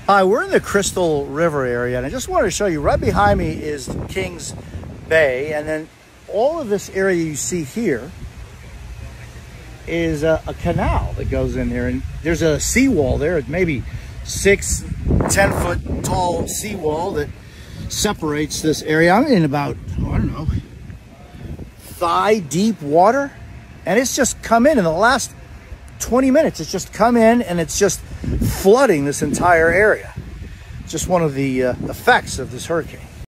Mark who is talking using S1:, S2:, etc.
S1: Hi, we're in the Crystal River area, and I just wanted to show you, right behind me is Kings Bay, and then all of this area you see here is a canal that goes in there, and there's a seawall there. It's maybe 6-10 foot tall seawall that separates this area. I'm in about, I don't know, thigh deep water, and it's just come in the last 20 minutes. It's just come in and it's just flooding this entire area. Just one of the effects of this hurricane.